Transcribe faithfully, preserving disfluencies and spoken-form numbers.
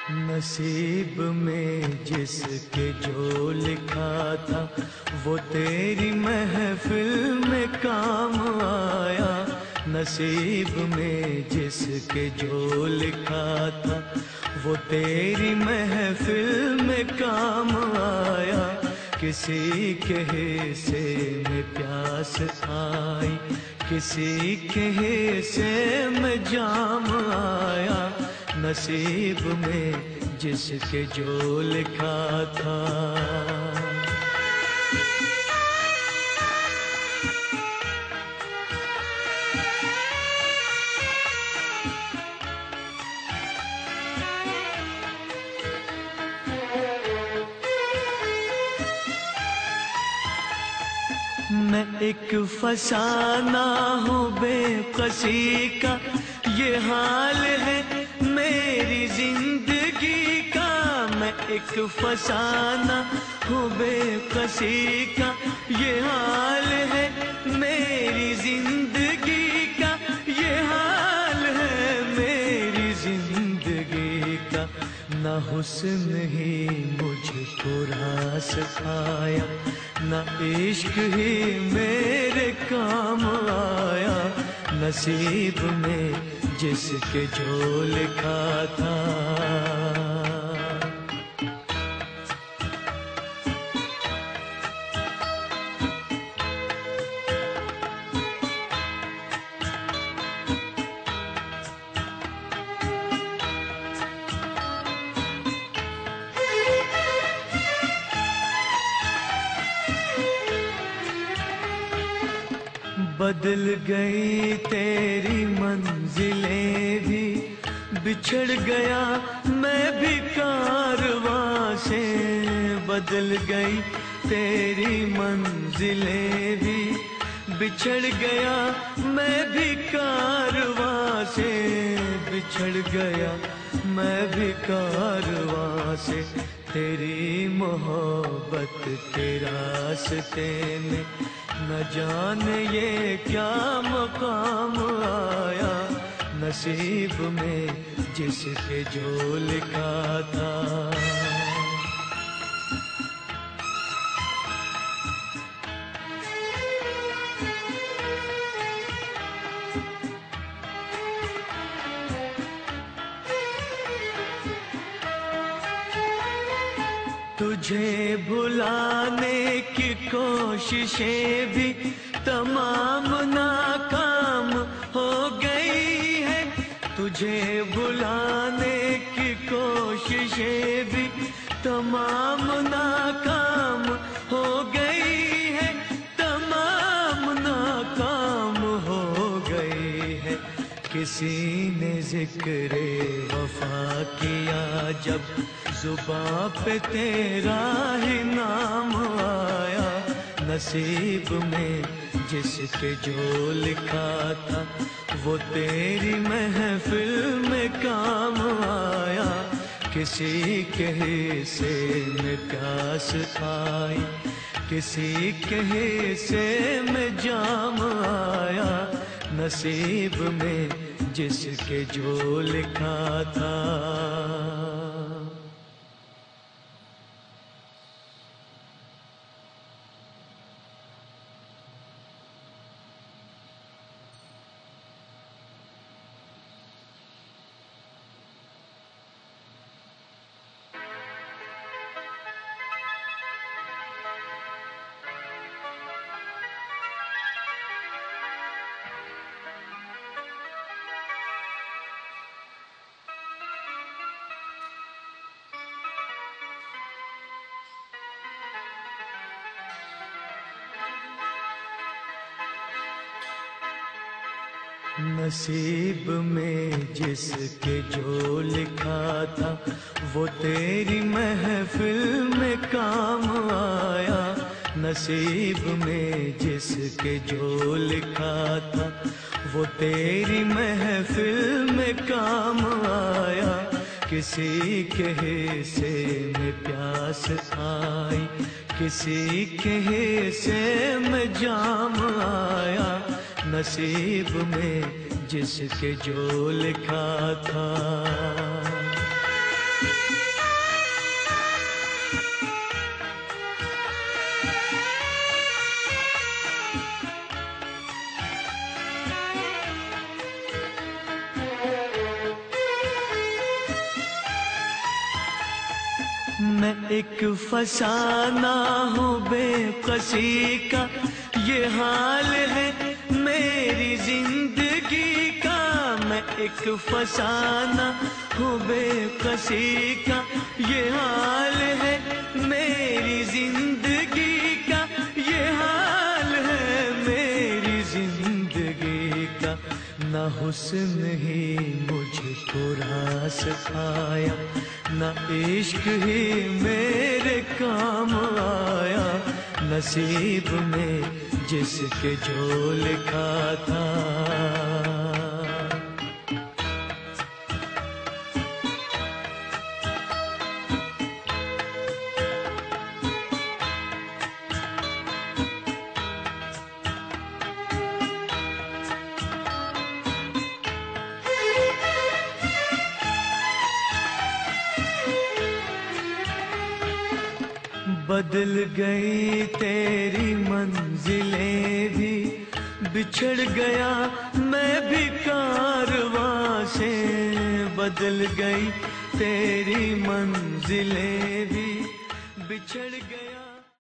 नसीब में जिसके जो लिखा था वो तेरी महफिल में काम आया। नसीब में जिसके जो लिखा था वो तेरी महफिल में काम आया। किसी के हिस्से में प्यास आई, किसी के हिस्से में जाम आया। नसीब में जिसके जो लिखा था। मैं एक फसाना हूँ बेकसी का, ये हाल है मेरी जिंदगी का। मैं एक फसाना हूँ बेकसी का, ये हाल है मेरी जिंदगी का। ये हाल है मेरी जिंदगी का। ना हुस्न ही मुझको रास आया, ना इश्क ही मेरे काम आया। नसीब में जिसके जो लिखा था। बदल गई तेरी मंजिलें भी, बिछड़ गया मैं भी कारवां से। बदल गई तेरी मंजिलें भी, बिछड़ गया मैं भी कारवां से। बिछड़ गया मैं भी कारवां से। तेरी मोहब्बत के रास्ते में न जाने ये क्या मकाम आया। नसीब में जिसके जो लिखा था। तुझे भुलाने की कोशिशें भी तमाम नाकाम हो गई है। तुझे भुलाने की कोशिशें भी तमाम नाकाम हो गई है। तमाम नाकाम हो गई है। किसी ने जिक्र वफा किया जब जुबां पे तेरा ही नाम आया। नसीब में जिसके जो लिखा था वो तेरी महफिल में काम आया। किसी के हिस्से में प्यास आई, किसी के हिस्से में जाम आया। नसीब में जिसके जो लिखा था। नसीब में जिसके जो लिखा था वो तेरी महफिल में काम आया। नसीब में जिसके जो लिखा था वो तेरी महफिल में काम आया। किसी के हिस्से में प्यास आई, किसी के हिस्से में जाम आया। नसीब में जिसके जो लिखा था। एक फसाना हूँ बेकसी का, ये हाल है मेरी जिंदगी का। मैं एक फसाना हूँ बेकसी का, ये हाल है मेरी जिंदगी का, ये हाल है मेरी जिंदगी का। ना हुस्न ही मुझको रास आया, ना इश्क ही मेरे काम आया। नसीब में जिसके जो लिखा था, बदल गई तेरी मंजिलें भी, बिछड़ गया मैं भी कारवां से। बदल गई तेरी मंजिलें भी, बिछड़ गया